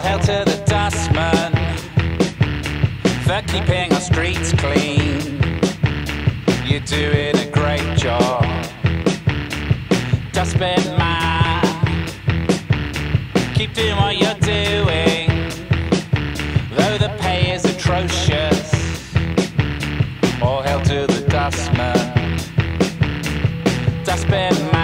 hail to the dustman for keeping our streets clean. You're doing a great job, Dustbin Man. Keep doing what you're doing, though the pay is atrocious. All hail to the dustman, Dustbin Man.